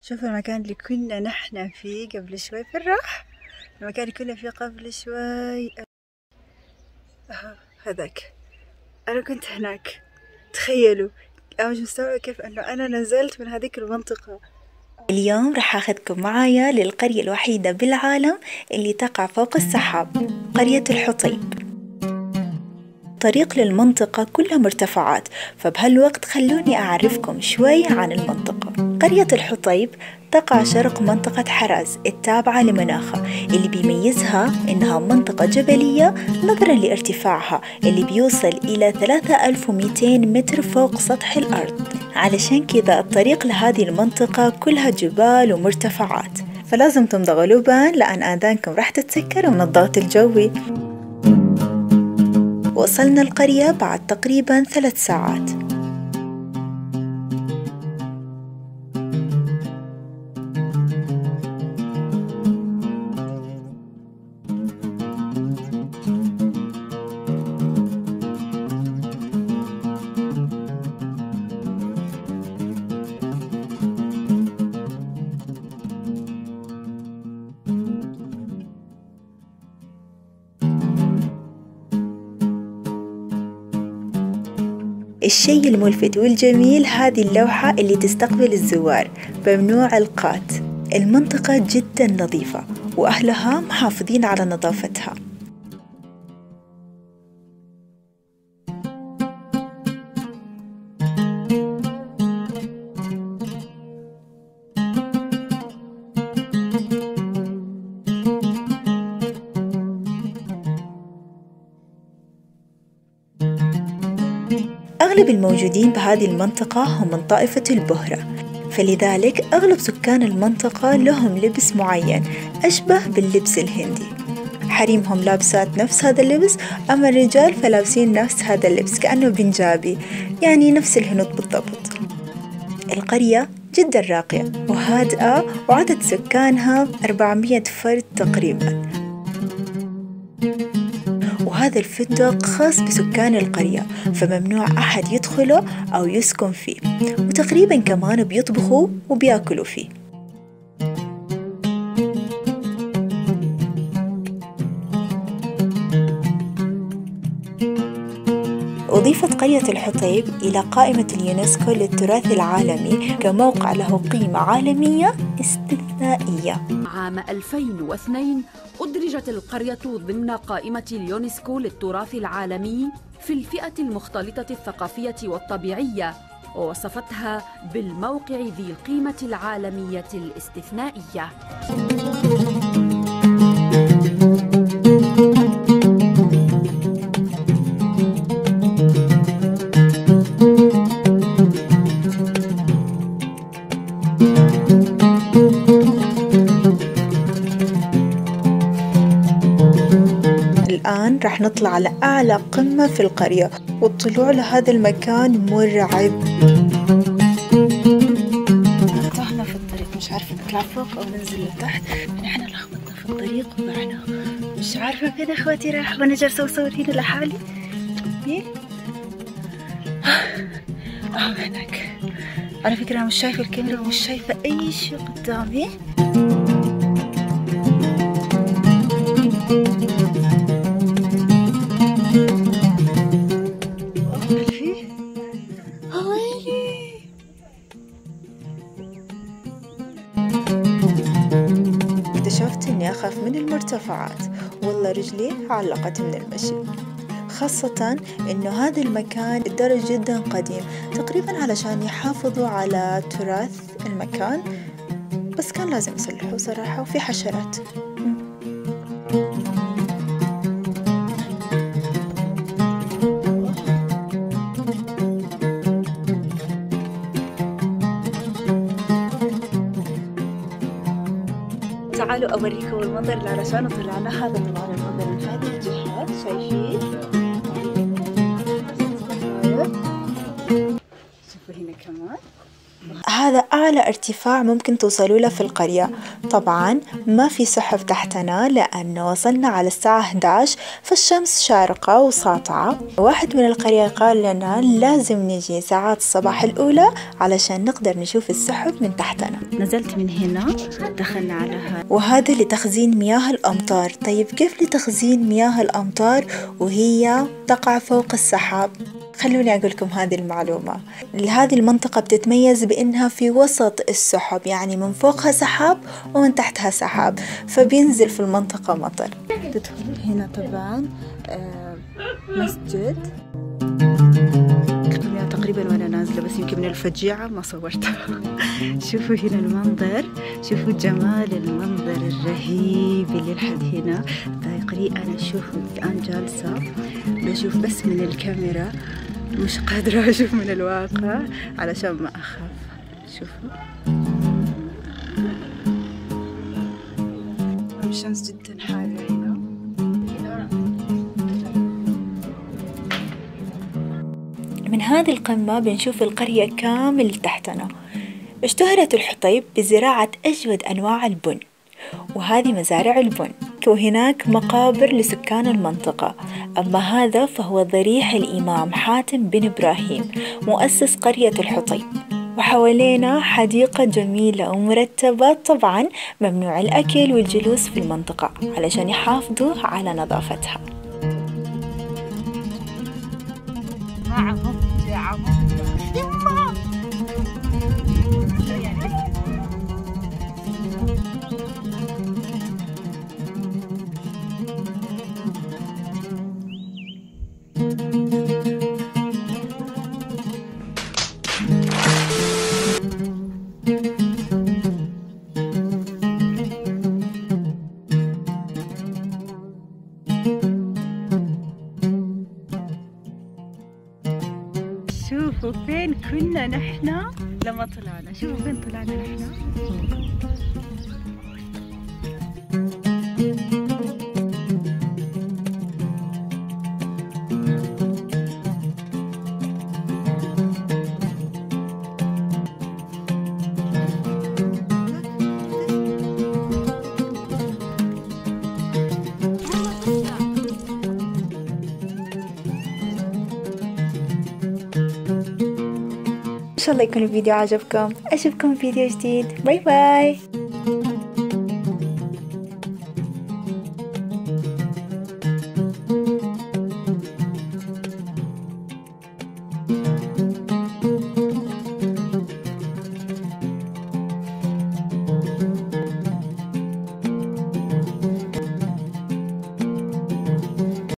شوفوا المكان اللي كنا نحن فيه قبل شوي في الراح. المكان اللي كنا فيه قبل شوي هذاك أنا كنت هناك. تخيلوا، أنا مش مستوعبة كيف أنه أنا نزلت من هذيك المنطقة. اليوم رح أخذكم معايا للقرية الوحيدة بالعالم اللي تقع فوق السحاب، قرية الحطيب. طريق للمنطقة كلها مرتفعات، فبهالوقت خلوني أعرفكم شوي عن المنطقة. قرية الحطيب تقع شرق منطقة حراز التابعة لمناخة، اللي بيميزها إنها منطقة جبلية نظراً لارتفاعها اللي بيوصل إلى 3200 متر فوق سطح الأرض. علشان كذا الطريق لهذه المنطقة كلها جبال ومرتفعات، فلازم تمضغوا لبان لأن آذانكم راح تتسكر من الضغط الجوي. وصلنا القرية بعد تقريباً 3 ساعات. الشيء الملفت والجميل هذه اللوحة اللي تستقبل الزوار: ممنوع القات. المنطقة جدا نظيفة وأهلها محافظين على نظافتها. أغلب الموجودين بهذه المنطقة هم من طائفة البهرة، فلذلك أغلب سكان المنطقة لهم لبس معين أشبه باللبس الهندي. حريمهم لابسات نفس هذا اللبس، أما الرجال فلابسين نفس هذا اللبس كأنه بنجابي، يعني نفس الهنود بالضبط. القرية جدا راقية وهادئة، وعدد سكانها 400 فرد تقريبا، وهذا الفندق خاص بسكان القرية، فممنوع أحد يدخله أو يسكن فيه، وتقريبا كمان بيطبخوا وبياكلوا فيه. أضيفت قرية الحطيب إلى قائمة اليونسكو للتراث العالمي كموقع له قيمة عالمية استثنائية. عام 2002 أدرجت القرية ضمن قائمة اليونسكو للتراث العالمي في الفئة المختلطة الثقافية والطبيعية، ووصفتها بالموقع ذي القيمة العالمية الاستثنائية. الآن رح نطلع على أعلى قمة في القرية، والطلوع لهذا المكان مرعب. تهنا في الطريق، مش عارفة نطلع فوق أو ننزل لتحت. نحن لخبطنا في الطريق ومعنا مش عارفة كده اخواتي، راح وانا جالسة اصور هنا لحالي. مين؟ هناك. على فكرة أنا مش شايفة الكاميرا ومش شايفة أي شيء قدامي. اكتشفت إني أخاف من المرتفعات، والله رجلي علقت من المشي، خاصة إنه هذا المكان درج جدا قديم، تقريبا علشان يحافظوا على تراث المكان، بس كان لازم يصلحوه صراحة، وفي حشرات. تعالوا أوريكم المنظر اللي علشان طلعنا. هذا طبعا المنظر من هذه الجهة، شايفين؟ شوفوا هنا كمان هذا أعلى ارتفاع ممكن توصلوا له في القرية. طبعا ما في سحب تحتنا لأنه وصلنا على الساعة 11، فالشمس شارقة وساطعة. واحد من القرية قال لنا لازم نجي ساعات الصباح الأولى علشان نقدر نشوف السحب من تحتنا. نزلت من هنا، دخلنا على هذا، وهذا لتخزين مياه الأمطار. طيب كيف لتخزين مياه الأمطار وهي تقع فوق السحاب؟ خلوني أقول لكم هذه المعلومة. هذه المنطقة بتتميز بأنها في وسط السحب، يعني من فوقها سحاب ومن تحتها سحاب، فبينزل في المنطقة مطر. تدخل هنا طبعا مسجد تقريبا وانا نازله، بس يمكن من الفجيعه ما صورتها. شوفوا هنا المنظر، شوفوا جمال المنظر الرهيب اللي لحد هنا. تقريبا انا اشوف الان جالسه بشوف بس من الكاميرا، مش قادره اشوف من الواقع علشان ما اخاف. شوفوا الشمس جدا حارة هنا. من هذه القمة بنشوف القرية كامل تحتنا. اشتهرت الحطيب بزراعة أجود أنواع البن، وهذه مزارع البن، وهناك مقابر لسكان المنطقة. أما هذا فهو ضريح الإمام حاتم بن إبراهيم مؤسس قرية الحطيب. وحوالينا حديقة جميلة ومرتبة. طبعا ممنوع الأكل والجلوس في المنطقة علشان يحافظوا على نظافتها. شوفوا فين كنا نحن لما طلعنا، شوفوا فين طلعنا نحن. إن شاء الله يكون الفيديو عجبكم. أشوفكم في فيديو جديد. باي باي.